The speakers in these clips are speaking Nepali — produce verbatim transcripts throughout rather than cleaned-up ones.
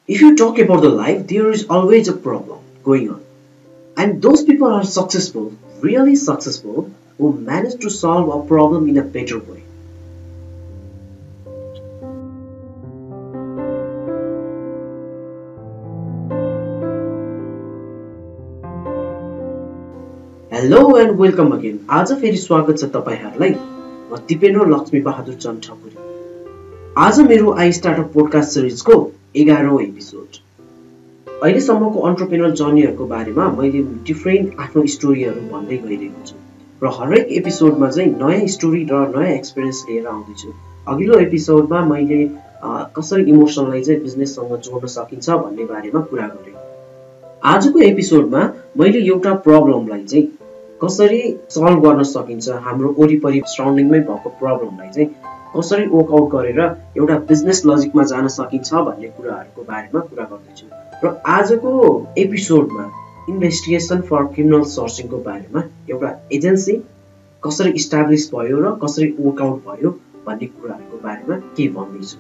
If you talk about the life, there is always a problem going on. And those people are successful, really successful, who manage to solve a problem in a better way. Hello and welcome again. आज फेरि स्वागत छ तपाईहरुलाई। म दिपेन्द्र लक्ष्मी बहादुर चन्द ठकुरी। आज मेरो आई स्टार्टअप पोडकास्ट सिरिजको एघारौं एपिसोड। अहिलेसम्मको एन्टरप्रेन्योरल जर्नीहरुको बारेमा मैले डिफरेन्ट आफ्नो स्टोरीहरु भन्दै गइरहेको छु र हरेक एपिसोडमा चाहिँ नयाँ स्टोरी र नयाँ एक्सपिरियन्स लिएर आउँदै छु। अघिल्लो एपिसोडमा मैले कसरी इमोसनलाई चाहिँ बिजनेससँग जोड्न सकिन्छ भन्ने बारेमा कुरा गरे। आजको एपिसोडमा मैले एउटा प्रब्लमलाई चाहिँ कसरी सल्भ गर्न सकिन्छ, हाम्रो वरिपरि सराउन्डिङमै भएको प्रब्लमलाई चाहिँ कसरी वर्कआउट गरेर एउटा बिजनेस लजिकमा जान सकिन्छ भन्ने कुराहरुको बारेमा कुरा गर्दैछु। र आजको एपिसोडमा इन्भेस्टिगेसन फर क्रिमिनल सर्चिङको बारेमा एउटा एजेन्सी कसरी इस्टाब्लिश भयो र कसरी वर्कआउट भयो भन्ने कुराहरुको बारेमा के भन्दैछु।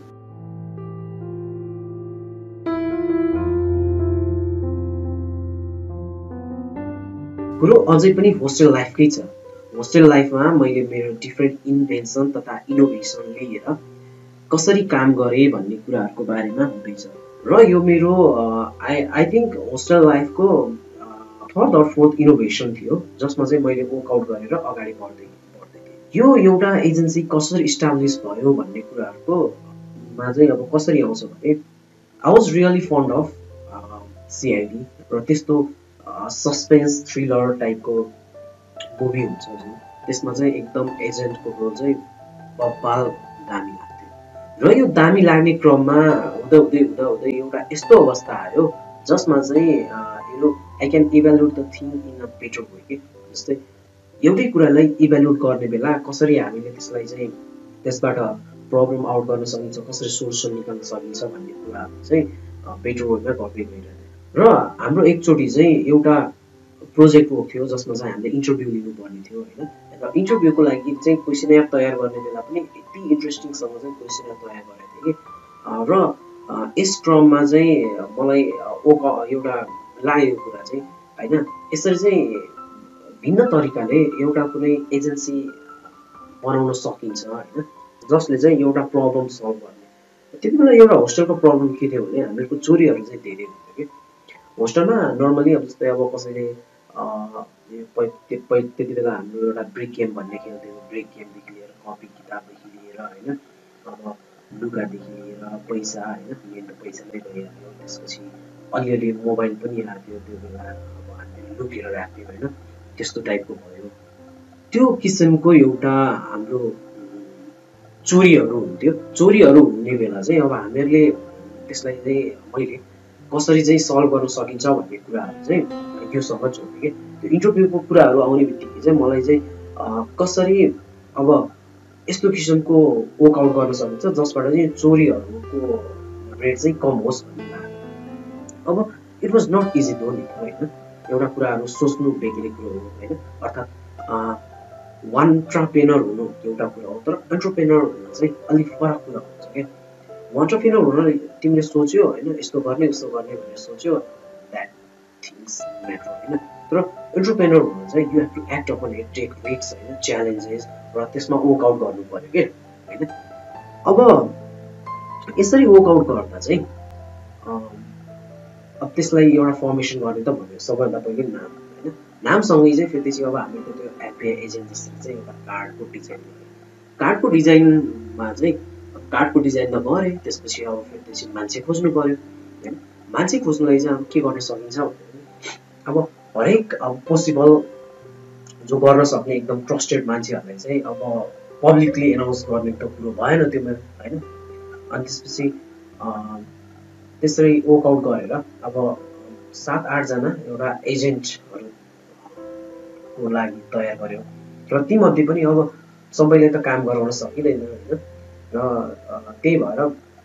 कुरो अझै पनि होस्टेल लाइफकै छ। होस्टेल लाइफमा मैले मेरो डिफरेन्ट इन्भेन्सन तथा इनोभेसन लिएर कसरी काम गरे भन्ने कुराहरुको बारेमा हुँदैछ। र यो मेरो आई आई थिंक होस्टेल लाइफको थर्ड अर फोर्थ इनोभेसन थियो जसमा चाहिँ मैले वर्कआउट गरेर अगाडि बढ्दै बढ्दै थिएँ। यो एउटा एजेन्सी कसरी इस्टाब्लिश भयो भन्ने कुराहरुको मा चाहिँ अब कसरी आउँछ भने I was really fond of CID र त्यस्तो सस्पेन्स थ्रिलर टाइपको मुभी हुन्छ जुन त्यसमा चाहिँ एकदम एजेन्टको रोल चाहिँ बब्बाल दामी लाग्थ्यो। र यो दामी लाग्ने क्रममा हुँदै हुँदै हुँदै हुँदै एउटा यस्तो अवस्था आयो जसमा चाहिँ you know I can evaluate the thing in a better way के। जस्तै एउटै कुरालाई इभ्यालुएट गर्ने बेला कसरी हामीले त्यसलाई चाहिँ त्यसबाट प्रब्लम आउट गर्न सकिन्छ, कसरी सोल्युसन निकाल्न सकिन्छ भन्ने कुराहरु चाहिँ बेटर वेमा गर्दै गइरहेको। र हाम्रो एकचोटी चाहिँ एउटा प्रोजेक्ट वर्क थियो जसमा चाहिँ हामीले इन्टरभ्यु लिनु पर्ने थियो हैन। र इन्टरभ्युको लागि चाहिँ क्वेशनर तयार गर्ने बेला पनि यति इन्ट्रेस्टिङसँग चाहिँ क्वेशनर तयार गरेको थिएँ कि र यस क्रममा चाहिँ मलाई एउटा लाग्यो कुरा चाहिँ हैन यसरी चाहिँ भिन्न तरिकाले एउटा कुनै एजेन्सी बनाउन सकिन्छ हैन जसले चाहिँ एउटा प्रब्लम सल्भ गर्ने। त्यतिबेला एउटा होस्टेलको प्रब्लम के थियो भने हामीहरुको चोरीहरु चाहिँ धेरै हुन्थ्यो के। होस्टेलमा नर्मली अब जस्तै अब कसैले त्यति बेला हाम्रो एउटा ब्रेक गेम भन्ने खेल्थ्यो। ब्रेक गेमदेखि लिएर कपी किताबदेखि लिएर हैन अब लुगादेखि लिएर पैसा हैन मेन त पैसा नै भइहाल्यो। त्यसपछि अलिअलि मोबाइल पनि आएको त्यो बेला अब हामीले लुकेर राख्थ्यौँ हैन त्यस्तो टाइपको भयो। त्यो किसिमको एउटा हाम्रो चोरीहरु हुन्थ्यो। चोरीहरु हुने बेला चाहिँ अब हामीहरुले त्यसलाई चाहिँ मैले कसरी चाहिँ सल्भ गर्न सकिन्छ भन्ने कुराहरु चाहिँ योसँग जोड्थे के। त्यो इन्टरभ्युको कुराहरु आउने बित्तिकै चाहिँ मलाई चाहिँ कसरी अब यस्तो किसिमको वर्कआउट गर्न सकिन्छ जसबाट चाहिँ चोरीहरुको रेट चाहिँ कम होस् भन्ने लाग्यो। अब इट वाज नट इजी दो नि हैन। एउटा कुराहरु सोच्नु बेग्लै कुरो हो हैन। अर्थात् एन्टरप्रेन्योर हुनु एउटा कुरा हो तर एन्टरप्रेन्योर हुनु चाहिँ अलि फरक कुरा हुन्छ के। एन्टरप्रेन्योर हुन तिमीले सोच्यो हैन यस्तो गर्ने यस्तो गर्ने भनेर सोच्यो दैट थिंग्स म्याटर हैन। तर एन्टरप्रेन्योर हुन चाहिँ you have to act upon it, take risk हैन, च्यालेन्जेस र त्यसमा वर्कआउट गर्नु पर्यो के हैन। अब यसरी वर्कआउट गर्दा चाहिँ अब त्यसलाई एउटा फर्मेसन गर्ने त भन्यो सबैभन्दा पहिले नाम हैन। नामसँगै चाहिँ फेरि त्यसै अब हामीको त्यो एपीआई एजेन्ट जस्तो चाहिँ एउटा कार्डको डिजाइन कार्डको डिजाइनमा चाहिँ कार्डको डिजाइन त गरे त्यसपछि अब फेरि त्यसै मान्छे खोज्नु पर्यो हैन। मान्छे खोज्नुलाई चाहिँ अब के गर्न सकिन्छ भने अब हरेक अब पोसिबल जो गर्न सक्ने एकदम ट्रस्टेड मान्छेहरुलाई चाहिँ अब पब्लिकली एनाउन्स गर्ने त कुरो भएन त्यो हैन। अनि त्यसपछि त्यसरी वर्कआउट गरेर अब सात आठ जना एउटा एजेन्टहरुको लागि तयार गर्यो र ती मध्ये पनि अब सबैले त काम गराउन सकिदैन हैन। र त्यही भएर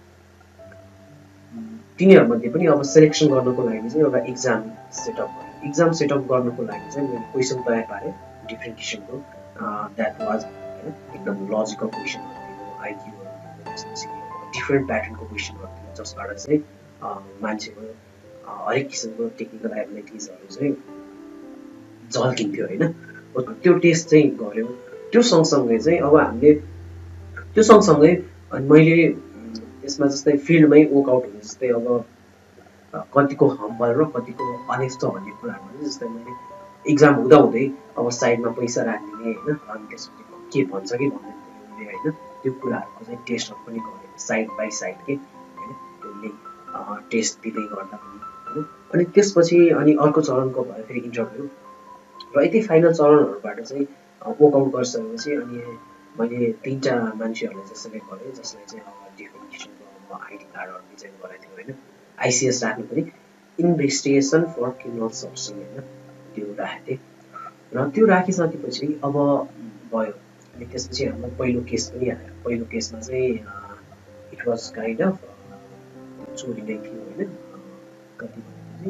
तिनीहरु मध्ये पनि अब सिलेक्सन गर्नको लागि चाहिँ एउटा एक्जाम सेटअप भयो। एक्जाम सेटअप गर्नको लागि चाहिँ मैले क्वेशन तयार पारे डिफरेन्ट किसिमको दैट वाज एकदम लजिकल क्वेशनहरु थियो, आईक्यू त्यसपछि डिफरेन्ट प्याटर्नको क्वेशनहरु थियो जसबाट चाहिँ मान्छेको हरेक किसिमको टेक्निकल एबिलिटिजहरू चाहिँ झल्किन्थ्यो होइन। त्यो टेस्ट चाहिँ गऱ्यो। त्यो सँगसँगै चाहिँ अब हामीले त्यो सँगसँगै अनि मैले यसमा जस्तै फिल्डमै वर्कआउट हुने जस्तै अब कतिको हम्बल र कतिको अनेस्ट भन्ने कुराहरू भने जस्तै मैले इक्जाम हुँदा हुँदै अब साइडमा पैसा राखिदिने होइन, अनि त्यसपछि के भन्छ कि भन्दैन उसले होइन, त्यो कुराहरूको चाहिँ टेस्टहरू पनि गरेँ साइड बाई साइड के होइन, त्यसले टेस्ट दिँदै गर्दा पनि होइन। अनि त्यसपछि अनि अर्को चरणको भयो फेरि इन्टरभ्यू र यति फाइनल चरणहरूबाट चाहिँ वर्कआउट गरिसकेपछि अनि मैले तिनवटा मान्छेहरूलाई चाहिँ सेलेक्ट गरेँ जसलाई चाहिँ अब डिफ्रेन्ट किसिमको आइडी कार्डहरू डिजाइन गराएको थियो होइन। आइसिएस राख्नु पनि इन्भेस्टिगेसन फर क्रिमिनल सर्चिङ होइन, त्यो राखेको थिएँ र त्यो राखिसकेपछि अब भयो। अनि त्यसपछि हाम्रो पहिलो केस पनि आयो। पहिलो केसमा चाहिँ इट वाज काइन्ड अफ चोरी नै थियो होइन, कति भन्यो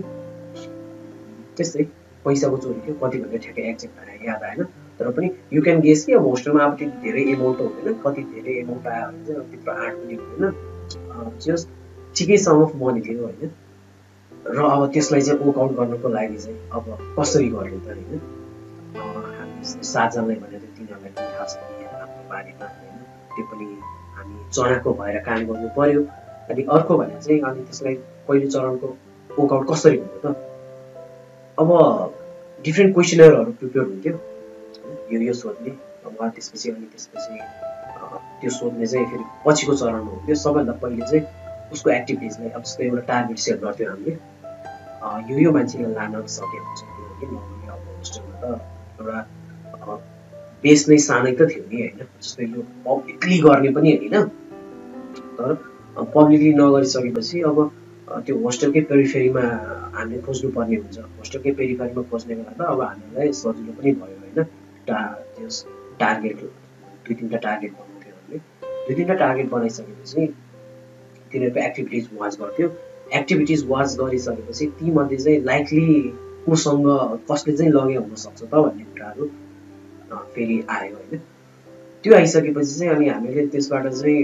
त्यस्तै पैसाको चोरी थियो, कति भन्यो ठ्याक्कै एक्ज्याक्ट याद आएन, तर पनि यु क्यान गेस कि अब होस्टेलमा अब त्यति धेरै एमाउन्ट त हुँदैन, कति धेरै एमाउन्ट आयो भने चाहिँ त्यत्रो आँट पनि हुँदैन, जस्ट ठिकै सम अफ मनी थियो होइन। र अब त्यसलाई चाहिँ वर्कआउट गर्नको लागि चाहिँ अब कसरी गर्ने त होइन, हामी सातजनालाई भनेर तिनीहरूलाई पनि थाहा छ कि हाम्रो बारेमा होइन, त्यो पनि हामी चनाको भएर काम गर्नु पर्यो। अनि अर्को भने चाहिँ अनि त्यसलाई पहिलो चरणको वर्कआउट कसरी हुन्थ्यो त, अब डिफ्रेन्ट क्वेसनरहरू प्रिपेयर हुन्थ्यो यो यो सोध्ने, अब त्यसपछि अनि त्यसपछि त्यो सोध्ने चाहिँ फेरि पछिको चरणमा हुन्थ्यो। सबैभन्दा पहिले चाहिँ उसको एक्टिभिटिजलाई अब जस्तै एउटा टार्गेट सेट गर्थ्यो हामीले, यो यो मान्छेले लान सके हुन्छ कि नर्मली अब होस्टेलमा त एउटा बेस नै सानै त थियो नि होइन, जस्तै यो पब्लिकली गर्ने पनि होइन, तर पब्लिकली नगरिसकेपछि अब त्यो होस्टेलकै पेरिफेरीमा हामीले खोज्नुपर्ने हुन्छ। होस्टेलकै पेरिफेरीमा खोज्ने बेला त अब हामीलाई सजिलो पनि भयो होइन, टा त्यस टार्गेट दुई तिनवटा टार्गेट बनाउँथ्यो हामीले। दुई तिनवटा टार्गेट बनाइसकेपछि तिनीहरूको एक्टिभिटिज वाच गर्थ्यो। एक्टिभिटिज वाच गरिसकेपछि तीमध्ये चाहिँ लाइकली कोसँग कसले चाहिँ लगे हुनसक्छ त भन्ने कुराहरू फेरि आयो होइन। त्यो आइसकेपछि चाहिँ अनि हामीले त्यसबाट चाहिँ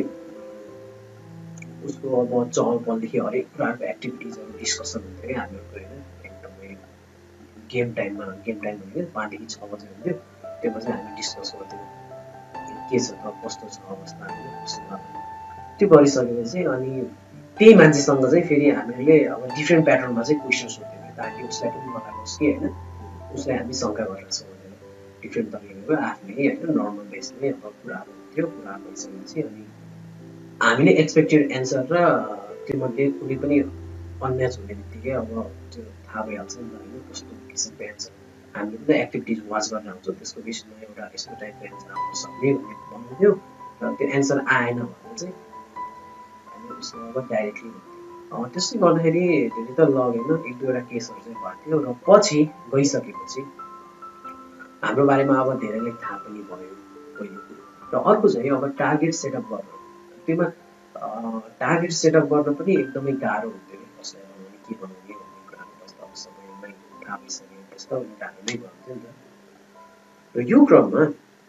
उसको अब चहल पहलदेखि हरेक कुराहरूको एक्टिभिटिजहरू डिस्कसन हुन्थ्यो क्या हामीहरूको होइन, एकदमै गेम टाइममा गेम टाइम हुन्थ्यो पाँचदेखि छ बजे हुन्थ्यो, त्योमा चाहिँ हामी डिस्कस गर्थ्यौँ के छ त कस्तो छ अवस्था होइन कस्तो। त्यो गरिसकेपछि अनि त्यही मान्छेसँग चाहिँ फेरि हामीले अब डिफ्रेन्ट प्याटर्नमा चाहिँ क्वेसन सोध्थ्यौँ ताकि उसलाई पनि लगाओस् कि होइन, उसलाई हामी शङ्का गरेर सोध्दैन डिफ्रेन्ट तरिकाको आफ्नै होइन नर्मल बेसमै अब कुराहरू हुन्थ्यो। कुरा भइसकेपछि अनि हामीले एक्सपेक्टेड एन्सर र त्योमध्ये कुनै पनि अन्याच हुने बित्तिकै अब त्यो थाहा भइहाल्छ नि त होइन कस्तो किसिमको एन्सर। हामीले पनि एक्टिभिटिज वाच गरेर आउँछौँ, त्यसको बेसमा एउटा यस्तो टाइपको एन्सर आउन सक्ने भन्ने बनाउँथ्यो र त्यो एन्सर आएन भने चाहिँ हामीले उसलाई अब डाइरेक्टली त्यस्तै गर्दाखेरि धेरै त लगेन, एक दुईवटा केसहरू चाहिँ भएको थियो। र पछि गइसकेपछि हाम्रो बारेमा अब धेरैलाई थाहा पनि भयो पहिलो कुरो। र अर्को चाहिँ अब टार्गेट सेटअप गर्नु, त्योमा टार्गेट सेटअप गर्न पनि एकदमै गाह्रो हुन्थ्यो कि कसलाई बनाउने के बनाउने भन्ने कुराहरू बस्दा अब सबैलाई थाहा भइसक्यो त्यस्तो गाह्रो नै गर्थ्यो नि त। र यो क्रममा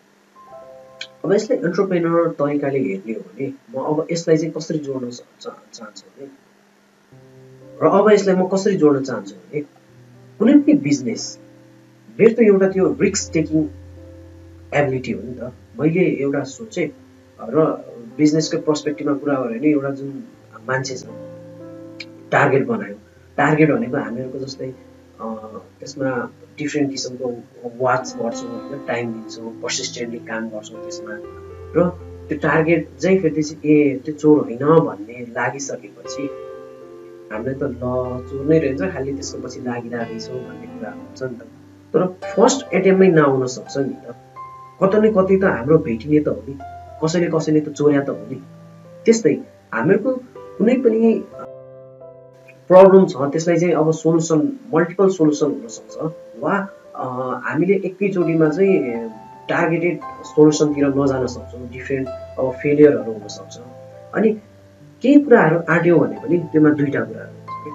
अब यसलाई एन्टरप्रेन्योर तरिकाले हेर्ने हो भने म अब यसलाई चाहिँ कसरी जोड्न चाहन्छु भने र अब यसलाई म कसरी जोड्न चाहन्छु भने कुनै पनि बिजनेस मेरो त एउटा त्यो रिस्क टेकिङ एबिलिटी हो नि त। मैले एउटा सोचेँ र बिजनेसको पर्सपेक्टिभमा कुरा गरेँ भने एउटा जुन मान्छे छ टार्गेट बनायो, टार्गेट भनेको हामीहरूको जस्तै त्यसमा डिफ्रेन्ट किसिमको वाच गर्छौँ होइन, टाइम दिन्छौँ, पर्सिस्टेन्टली काम गर्छौँ त्यसमा। र त्यो टार्गेट चाहिँ फेरि ए त्यो चोर होइन भन्ने लागिसकेपछि हामीले त ल चोर नै रहेछ खालि त्यसको पछि लागिरहेछौँ भन्ने कुरा हुन्छ नि त। तर फर्स्ट एटेम्पमै नआउन सक्छ नि त, कतै न कतै त हाम्रो भेटिने त हो नि, कसैले कसैले त चोर्या त हो नि। त्यस्तै हामीहरूको कुनै पनि प्रब्लम छ त्यसलाई चाहिँ अब सोलुसन मल्टिपल सोलुसन हुनसक्छ वा हामीले एकैचोटिमा चाहिँ टार्गेटेड सोलुसनतिर नजान सक्छौँ, डिफ्रेन्ट अब फेलियरहरू हुनसक्छ। अनि केही कुराहरू आँट्यो भने पनि त्योमा दुईवटा कुराहरू हुन्छ कि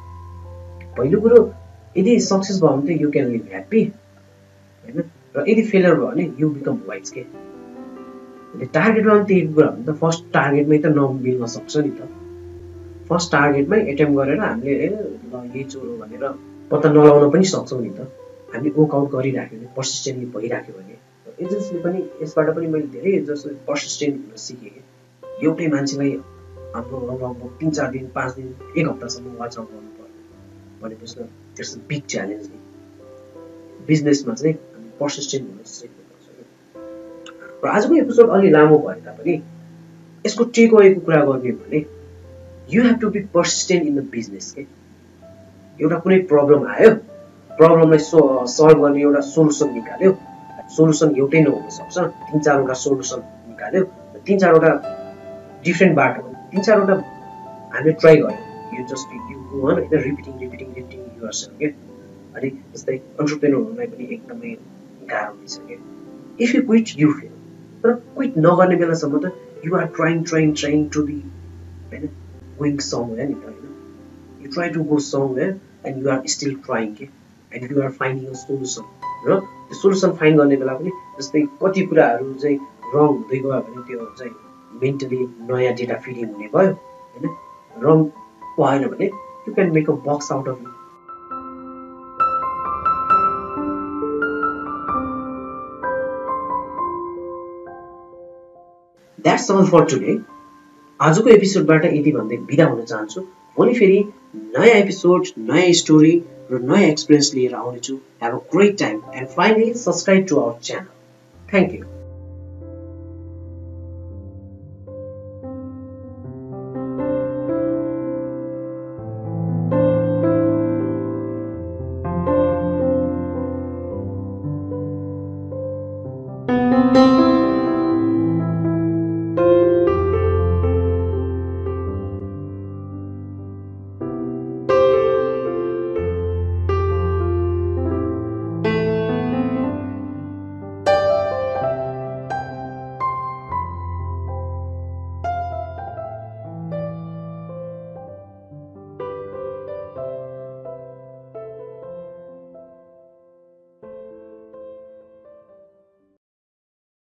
पहिलो कुरो यदि सक्सेस भयो भने त यु क्यान लिभ ह्याप्पी होइन, र यदि फेलियर भयो भने यु बिकम वाइज के। टार्गेटमा पनि त्यही कुरा हो नि त, फर्स्ट टार्गेटमै त नमिल्न सक्छ नि त। फर्स्ट टार्गेटमै एटेम्प गरेर हामीले ए ल यही चोर हो भनेर पत्ता नलाउन पनि सक्छौँ नि त। हामीले वर्कआउट गरिराख्यो भने, पर्सिस्टेन्टली भइराख्यो भने। एजेन्सीले पनि यसबाट पनि मैले धेरै जस्तो पर्सिस्टेन्ट हुन सिकेँ कि एउटै मान्छेलाई हाम्रो लगभग तिन चार दिन पाँच दिन एक हप्तासम्म वाच आउट गर्नु पर्यो भनेपछि त इट्स अ बिग च्यालेन्ज नि। बिजनेसमा चाहिँ हामी पर्सिस्टेन्ट हुन सिक्नुपर्छ। र आजको एपिसोड अलि लामो भए तापनि यसको टेक अवेको कुरा गर्ने हो भने you have to be persistent in the business के। एउटा कुनै प्रब्लम आयो, प्रब्लमलाई सो सल्भ गर्ने एउटा सोलुसन निकाल्यो। सोलुसन एउटै नहुन सक्छ, तिन चारवटा सोलुसन निकाल्यो, तिन चारवटा डिफ्रेन्ट बाटो, तिन चारवटा हामीले ट्राई गर्यो। You just you go on होइन, रिपिटिङ रिपिटिङ रिपिटिङ युअरसेल्फ के। अनि जस्तै एन्टरप्रेन्योरहरूलाई पनि एकदमै गाह्रो हुन्छ के। If you quit you fail. तर क्विट नगर्ने बेलासम्म त you are trying trying trying to be होइन गोइङ समवेयर नि त होइन। You try to go somewhere and you are still trying के, and you are finding a solution. र त्यो सोलुसन फाइन्ड गर्ने बेला पनि जस्तै कति कुराहरू चाहिँ रङ हुँदै गयो भने त्यो चाहिँ मेन्टली नयाँ डेटा फिडिङ हुने भयो होइन। रङ भएन भने you can make a box out of it. That's all for today. आजको एपिसोडबाट यति भन्दै बिदा हुन चाहन्छु। भोलि फेरि नयाँ एपिसोड, नयाँ स्टोरी र नयाँ एक्सपिरियन्स लिएर आउनेछु। Have a great time and finally subscribe to our channel. Thank you.